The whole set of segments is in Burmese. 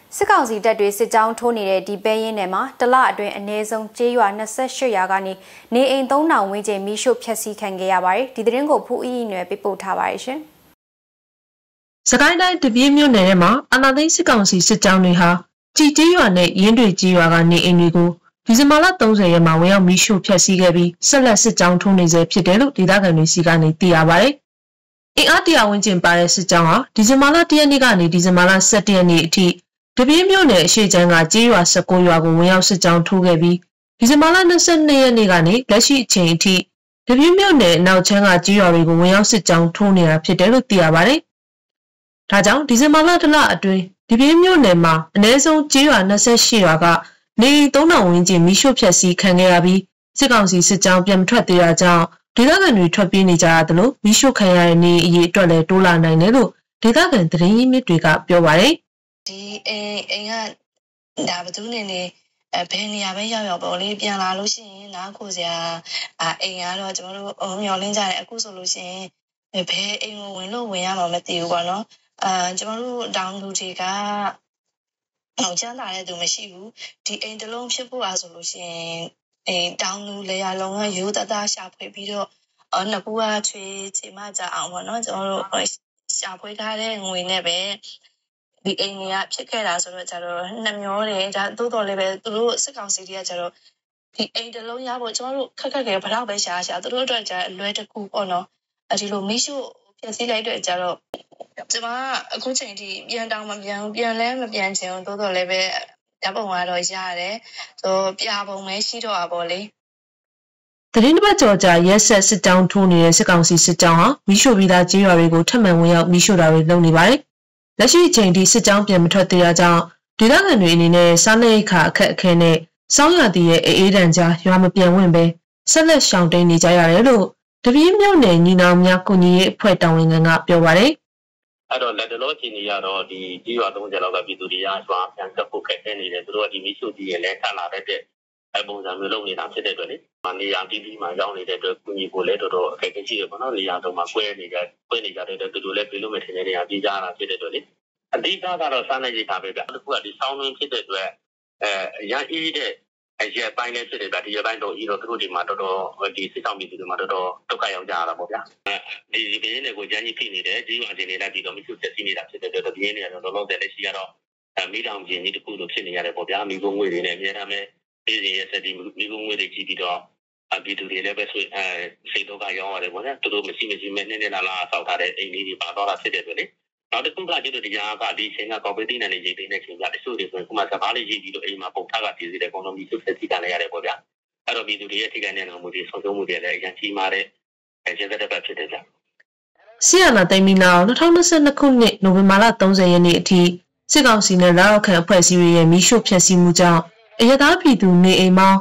စစ်ကောင်စီတပ်တွေစစ်ကြောင်းထိုးနေတဲ့ဒီပဲရင်းနယ်မှာတလအတွင်းအနည်းဆုံးကျေးရွာ28ရွာကနေနေအိမ်3000ဝန်းကျင်မိရှို့ဖျက်ဆီးခံခဲ့ရပါတယ်ဒီသတင်းကိုဖူးအီနွယ်ပေးပို့ထားပါတယ်ရှင်စကိုင်းတိုင်းတပြည့်မြို့နယ်ထဲမှာအာဏာသိမ်းစစ်ကောင်စီစစ်ကြောင်းတွေဟာကြည်ကျေးရွာနဲ့ရင်းတွေကျေးရွာကနေအိမ်တွေကိုဒီဇင်ဘာလ30ရက်မှာဝင်ရောက်မိရှို့ဖျက်ဆီးခဲ့ပြီးဆက်လက်စစ်ကြောင်းထိုးနေဆဲဖြစ်တယ်လို့ဒေသခံတွေစီကနေသိရပါတယ်အင်အား100ဝန်းကျင်ပါတဲ့စစ်ကြောင်းဟာဒီဇင်ဘာလ1ရက်နေ့ကနေဒီဇင်ဘာလ17ရက်နေ့အထိတပြည့်မြို့နယ်အရှိချမ်းကကျေးရွာ19ရွာကိုဝင်ရောက်စစ်ကြောင်းထိုးခဲ့ပြီးဒီဇင်ဘာလ22ရက်နေ့ကနေလက်ရှိအချိန်အထိတပြည့်မြို့နယ်အနောက်ချမ်းကကျေးရွာတွေကိုဝင်ရောက်စစ်ကြောင်းထိုးနေတာဖြစ်တယ်လို့သိရပါတယ်။ဒါကြောင့်ဒီဇင်ဘာလတလအတွင်းတပြည့်မြို့နယ်မှာအနည်းဆုံးကျေးရွာ28ရွာကနေ3000ဝန်းကျင်မိရှို့ဖျက်ဆီးခံခဲ့ရပြီးစစ်ကောင်စီစစ်ကြောင်းပြန်မထွက်သေးတာကြောင့်ဒေသခံတွေထွက်ပြေးနေကြရတယ်လို့မိရှို့ခံရတဲ့နေအရေးအတွက်လည်းတိုးလာနိုင်တယ်လို့ဒေသခံသတင်းရင်းမြစ်တွေကပြောပါတယ်။ဒီအိမ်ကဒါဘသူနေနေဘယ်နေရာပဲရောက်ပေါ့လေပြန်လာလို့ရှိရင်နားခိုစရာအိမ်ကတော့ကျွန်တော်တို့မျောလင်းကြတယ်အခုဆိုလို့ရှိရင်ဘယ်အိမ်ကိုဝင်လို့ဝင်ရမှာမသိဘူးပေါ့နော်ကျွန်တော်တို့တောင်သူတွေကချမ်းသာတဲ့သူမရှိဘူးဒီအိမ်တစ်လုံးဖြစ်ဖို့ဆိုလို့ရှိရင်တောင်သူလေယာလုံးကရိုးတသားရှာဖွေပြီးတော့နှစ်ခုကချွေချိန်မှကြအောင်ပေါ့နော်ကျွန်တော်တို့ရှာဖွေထားတဲ့ငွေနဲ့ပဲဒီအိမ်ကြီးကဖြစ်ခဲ့တာဆိုတော့ကျတော့နှမျောတယ်ဒါတိုးတော်လည်းပဲသူတို့စစ်ကောင်စီတွေကကျတော့ဒီအိမ်တစ်လုံးရဖို့ကျွန်တော်တို့ခက်ခက်ခဲဘယ်တော့ပဲရှာသူတို့အတွက်ကျအလွယ်တကူပေါ့နော်ဒီလိုမိရှုဖျက်ဆီးလိုက်တဲ့ကျတော့ကျွန်မအခုချိန်ထိပြန်တောင်းမပြန်ဘူးပြန်လဲမပြန်ချင်ဘူးတိုးတော်လည်းပဲဓာတ်ပုံကတော့ရတယ်ဆိုပြပုံပဲရှိတော့တာပေါ့လေသတင်းတစ်ပတ်ကျော်ကြာရက်ဆက်စစ်ကြောင်းထိုးနေတဲ့စစ်ကောင်စီစစ်ကြောင်းဟာမိရှို့ပြီးသားကျေးရွာတွေကိုထပ်မံဝင်ရောက်မိရှို့တာတွေလုပ်နေပါတယ်လက်ရှိအချိန်ထိစစ်ကြောင်းပြန်မထွက်သေးတာကြောင့်ဒေသခံတွေအနေနဲ့စားနပ်ရိက္ခာအခက်အခဲနဲ့စောင်းရည်ရဲ့အေးဒဏ်ကြားရွာမပြန်ဝင်ပဲဆက်လက်ရှောင်တိန်နေကြရတယ်လို့တပည့်မြို့နယ်ညီနောင်များကုညီရေးအဖွဲ့တာဝန်ခံကပြောပါတယ်အဲ့တော့လက်တလောချင်းတွေကတော့ဒီကြီးရွာ30လောက်ကပြည်သူတွေကရွာပြန်ကပ်ဖို့ခက်ခဲနေတယ်သူတို့ကဒီမိရှုကြီးရဲ့လက်ထပ်လာတဲ့အပုံစံမျိုးလုပ်နေတာဖြစ်တဲ့အတွက်လေနေရာတီးတီးမှာရောက်နေတဲ့အတွက်ကုညီဖို့လည်းတော်တော်အခက်အခဲရှိတယ်ပေါ့နော်နေရာတော့မှာကွဲနေကြတဲ့အတွက်သူတို့လည်းပြေလို့မထင်တဲ့နေရာပြေးကြတာဖြစ်တဲ့အတွက်လေအဓိကကတော့စားနေကြတာပဲဗျတခုကဒီဆောင်းတွင်းဖြစ်တဲ့အတွက်ရန်အေးတဲ့အရက်ပိုင်းလေးဖြစ်တဲ့ဗျဒီရက်ပိုင်းတော့ဤတော့သူတို့ဒီမှာတော်တော်ဒီစစ်ဆောင်ပြည်သူတွေမှာတော်တော်ဒုက္ခရောက်ကြရတာပေါ့ဗျာဒီဘင်းတွေကိုရန်ကြီးဖြစ်နေတယ်ဒီအချင်းတွေလိုက်ပြီးတော့မရှိဆက်စီးနေတာဖြစ်တဲ့အတွက်ဘင်းတွေကတော့လောလောဆယ်လက်ရှိကတော့မိတောင်ပြင်းကြီးတစ်ခုလိုဖြစ်နေရတယ်ပေါ့ဗျာမိဘငွေတွေနဲ့အများအားဖြင့်ပြည်စီရဲ့စက်ဒီမိဘငွေတွေကြည့်ပြီးတော့ပြည်သူတွေလည်းပဲဆိုစိတ်ဒုက္ခရောက်ရတယ်ပေါ့ဗျာသူတို့မရှိမဲ့နဲ့လာဆောက်ထားတဲ့အိမ်လေးတွေပါတော့တာဖြစ်တဲ့အတွက်လေနောက်တစ်ခုကကျတော့ဒီကြားကဒီချိန်ကကော်ပီတီနဲ့ရေးတဲ့ချိန်ကတချို့တွေဆိုရင်ခုမှစကားလေးရေးပြီးတော့အိမ်မှာပုံထားကတည်စီတဲ့ကောင်တော်မျိုးစုဆက်စီကလည်းရတယ်ပေါ့ဗျာအဲ့တော့ပြည်သူတွေရဲ့ထိခိုက်နေမှုတွေဆုံးရှုံးမှုတွေလည်းအရင်ကြီးမာတဲ့ကျေသက်တဲ့ဖြစ်တဲ့ကြဆီယနာသိမ်းပြီးနောက်2022ခုနှစ်နိုဝင်ဘာလ30ရက်နေ့အထိစစ်ကောင်စီနဲ့လက်အောက်ခံအဖွဲ့အစည်းတွေရဲ့မိရှုဖျက်ဆီးမှုကြောင့်အရသာပြည်သူနေအိမ်ပေါင်း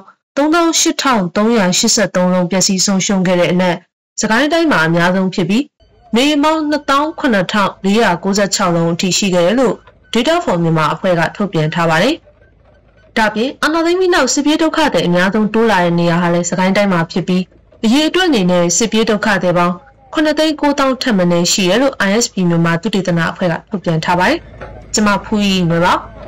38,383လုံးပျက်စီးဆုံးရှုံးခဲ့တဲ့အနက်စကိုင်းတိုင်းမှာအများဆုံးဖြစ်ပြီးနေအိမ်ပေါင်း29,496လုံးအထိရှိခဲ့တယ်လို့ Data for Myanmar အဖွဲ့ကထုတ်ပြန်ထားပါတယ်။ဒါပြင်အာဏာသိမ်းပြီးနောက်စစ်ပြေးဒုက္ခသည်အများဆုံးတိုးလာတဲ့နေရာဟာလည်းစကိုင်းတိုင်းမှာဖြစ်ပြီးအရေးအတွက်အနေနဲ့စစ်ပြေးဒုက္ခသည်ပေါင်း9,900,000ထပ်မံရှိရလို့ ISP မြန်မာသုတေသနအဖွဲ့ကထုတ်ပြန်ထားပါတယ်။ကျွန်မဖူးရီနွယ်ပါ